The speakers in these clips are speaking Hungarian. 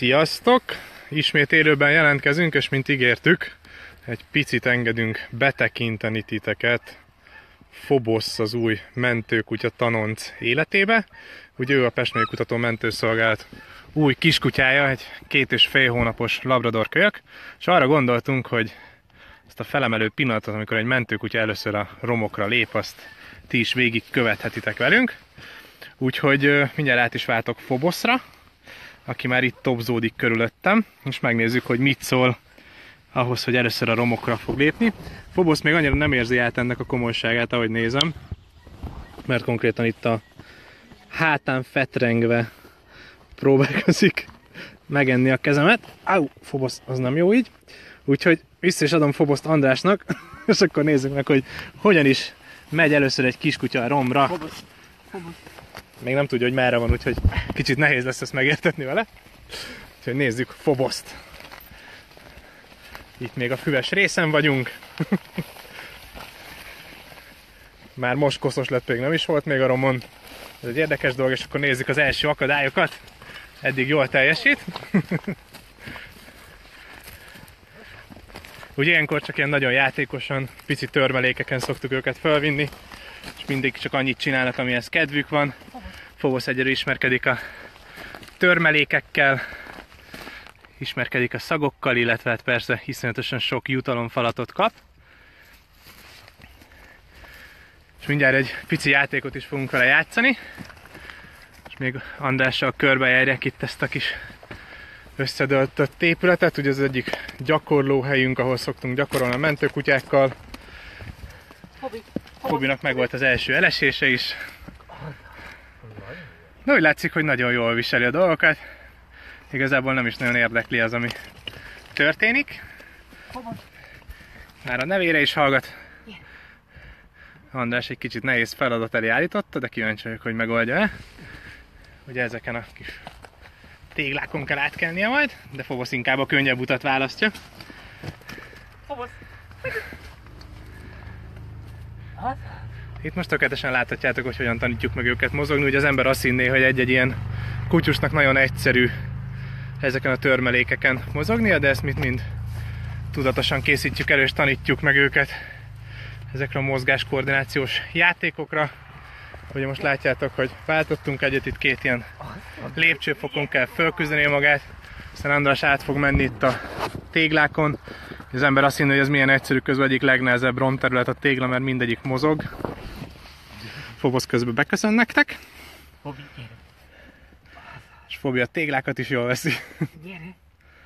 Sziasztok! Ismét élőben jelentkezünk, és mint ígértük, egy picit engedünk betekinteni titeket Phobos, az új mentőkutya tanonc életébe. Ugye ő a Pest Megyei Kutató Mentőszolgálat új kiskutyája, egy 2,5 hónapos labrador kölyök, és arra gondoltunk, hogy ezt a felemelő pillanatot, amikor egy mentőkutya először a romokra lép, azt ti is végig követhetitek velünk. Úgyhogy mindjárt át is váltok Phobosra, aki már itt topzódik körülöttem, és megnézzük, hogy mit szól ahhoz, hogy először a romokra fog lépni. Phobos még annyira nem érzi át ennek a komolyságát, ahogy nézem, mert konkrétan itt a hátán fetrengve próbálkozik megenni a kezemet. Áú, Phobos, az nem jó így. Úgyhogy vissza is adom Phobost Andrásnak, és akkor nézzük meg, hogy hogyan is megy először egy kiskutya a romra. Phobos. Még nem tudja, hogy merre van, úgyhogy kicsit nehéz lesz ezt megértetni vele. Úgyhogy nézzük Phobost. Itt még a füves részen vagyunk. Már most koszos lett, még nem is volt még a romon. Ez egy érdekes dolog, és akkor nézzük az első akadályokat. Eddig jól teljesít. Ugye ilyenkor csak ilyen nagyon játékosan, pici törmelékeken szoktuk őket felvinni, és mindig csak annyit csinálnak, amihez kedvük van. Phobos egyelőre ismerkedik a törmelékekkel, ismerkedik a szagokkal, illetve hát persze iszonyatosan sok jutalomfalatot kap. És mindjárt egy pici játékot is fogunk vele játszani. És még Andrással körbejárják itt ezt a kis összedöltött épületet. Ugye ez az egyik gyakorlóhelyünk, ahol szoktunk gyakorolni a mentőkutyákkal. Hobinak meg volt az első elesése is. De úgy látszik, hogy nagyon jól viseli a dolgokat. Igazából nem is nagyon érdekli az, ami történik. Már a nevére is hallgat. András egy kicsit nehéz feladat elé állította, de kíváncsi vagyok, hogy megoldja-e. Ugye ezeken a kis téglákon kell átkelnie majd, de Phobos inkább a könnyebb utat választja. Itt most tökéletesen láthatjátok, hogy hogyan tanítjuk meg őket mozogni. Ugye az ember azt hinné, hogy egy-egy ilyen kutyusnak nagyon egyszerű ezeken a törmelékeken mozognia, de ezt mind tudatosan készítjük elő és tanítjuk meg őket ezekre a mozgáskoordinációs játékokra. Ugye most látjátok, hogy váltottunk egyet, itt két ilyen lépcsőfokon kell fölküzdeni magát, aztán András át fog menni itt a téglákon. Az ember azt hinné, hogy ez milyen egyszerű, közben egyik legnehezebb romterület a tégla, mert mindegyik mozog. Phobos közben beköszön nektek. És Phobi a téglákat is jól veszi. Gyere.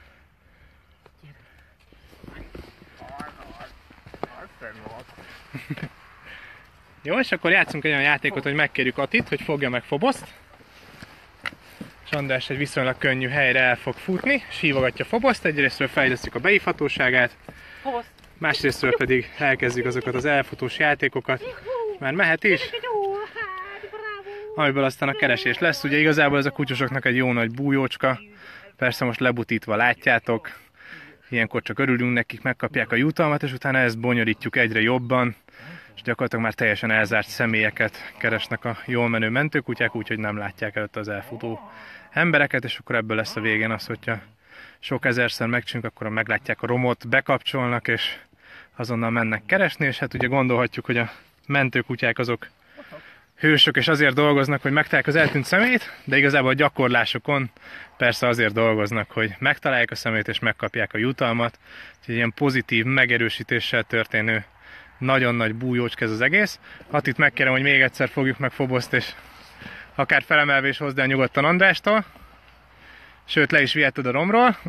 Jó, és akkor játszunk egy olyan játékot, hogy megkérjük Atit, hogy fogja meg Phobost. És András egy viszonylag könnyű helyre el fog futni, sívogatja Phobost, egyrésztről fejlesztjük a beifhatóságát, másrésztről pedig elkezdjük azokat az elfutós játékokat, és már mehet is, amiből aztán a keresés lesz. Ugye igazából ez a kutyusoknak egy jó nagy bújócska, persze most lebutítva látjátok, ilyenkor csak örülünk nekik, megkapják a jutalmat, és utána ezt bonyolítjuk egyre jobban, és gyakorlatilag már teljesen elzárt személyeket keresnek a jól menő mentőkutyák, úgyhogy nem látják előtt az elfutó embereket, és akkor ebből lesz a végén az, hogyha sok ezerszer megcsináljuk, akkor meglátják a romot, bekapcsolnak, és azonnal mennek keresni, és hát ugye gondolhatjuk, hogy a mentőkutyák azok hősök, és azért dolgoznak, hogy megtalálják az eltűnt szemét, de igazából a gyakorlásokon persze azért dolgoznak, hogy megtalálják a szemét, és megkapják a jutalmat, úgyhogy ilyen pozitív megerősítéssel történő nagyon nagy bújócska ez az egész. Attit megkérem, hogy még egyszer fogjuk meg Phobost, és akár felemelve is hozd el nyugodtan Andrástól. Sőt, le is viheted a romról.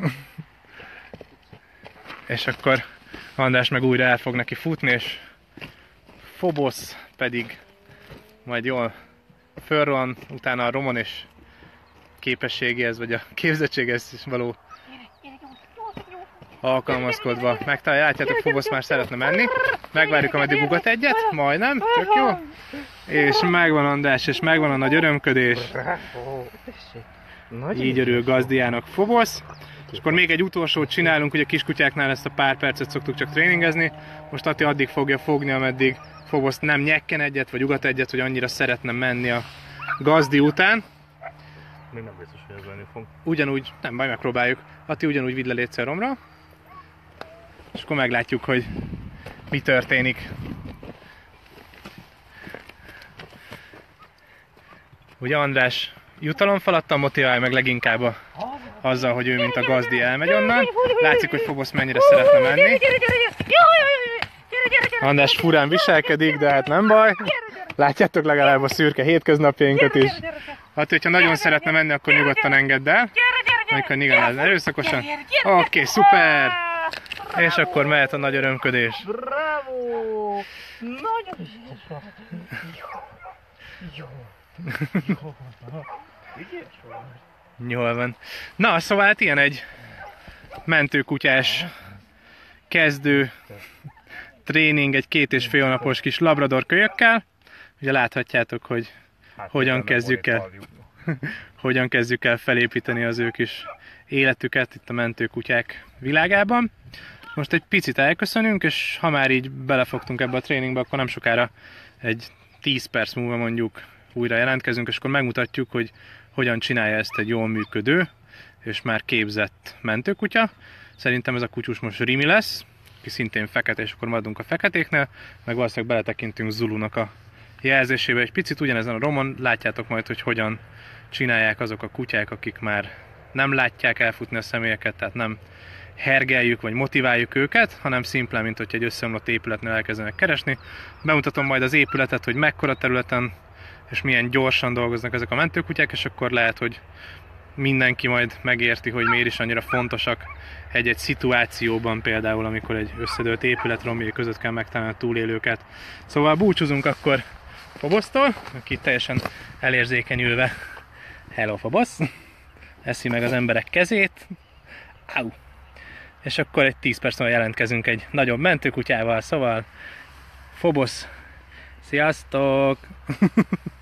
És akkor András meg újra el fog neki futni, és Phobos pedig majd jól fölrohan, utána a romon és képességéhez, vagy a képzettséghez is való alkalmazkodva megtalálja. Látjátok, Phobos már szeretne menni. Megvárjuk, ameddig ugat egyet, majdnem, tök jó. És megvan András, és megvan a nagy örömködés. Így örül gazdiának Phobos. És akkor még egy utolsót csinálunk, ugye a kiskutyáknál ezt a pár percet szoktuk csak tréningezni. Most Ati addig fogja fogni, ameddig Phobos nem nyekken egyet, vagy ugat egyet, hogy annyira szeretne menni a gazdi után. még nem biztos, hogy ez lenni fog. Ugyanúgy, nem baj, megpróbáljuk. Ati, ugyanúgy vidd le létszer romra. És akkor meglátjuk, hogy mi történik. Ugye András jutalomfalattal motiválja meg leginkább azzal, hogy ő mint a gazdi elmegy onnan. Látszik, hogy Fobosz mennyire szeretne menni. András furán viselkedik, de hát nem baj. Látjátok legalább a szürke hétköznapjainkat is. Hát, hogyha nagyon szeretne menni, akkor nyugodtan engedd el. Amikor igen, erőszakosan. Oké, szuper! És akkor mehet a nagy örömködés. Bravo! Nagyon ügyes vagy. Jó. Jól van. Na, szóval hát ilyen egy mentőkutyás kezdő tréning egy 2,5 hónapos kis labrador kölyökkel. Ugye láthatjátok, hogy hogyan kezdjük el felépíteni az ő kis életüket itt a mentőkutyák világában. Most egy picit elköszönünk, és ha már így belefogtunk ebbe a tréningbe, akkor nem sokára egy 10 perc múlva mondjuk újra jelentkezünk, és akkor megmutatjuk, hogy hogyan csinálja ezt egy jól működő és már képzett mentőkutya. Szerintem ez a kutyus most Rimi lesz, aki szintén fekete, és akkor maradunk a feketéknél, meg valószínűleg beletekintünk Zulunak a jelzésébe egy picit. Ugyanezen a romon látjátok majd, hogy hogyan csinálják azok a kutyák, akik már nem látják elfutni a személyeket, tehát nem hergeljük vagy motiváljuk őket, hanem szimplán, mint hogy egy összeomlott épületnél elkezdenek keresni. Bemutatom majd az épületet, hogy mekkora területen és milyen gyorsan dolgoznak ezek a mentőkutyák, és akkor lehet, hogy mindenki majd megérti, hogy miért is annyira fontosak egy-egy szituációban, például amikor egy összedőlt épület romjai között kell megtalálni a túlélőket. Szóval búcsúzunk akkor Fobosztól, aki teljesen elérzékenyülve. Hello Fobosz! Eszi meg az emberek kezét. Au! És akkor egy 10 perc múlva jelentkezünk egy nagyobb mentőkutyával, szóval Fobosz, sziasztok!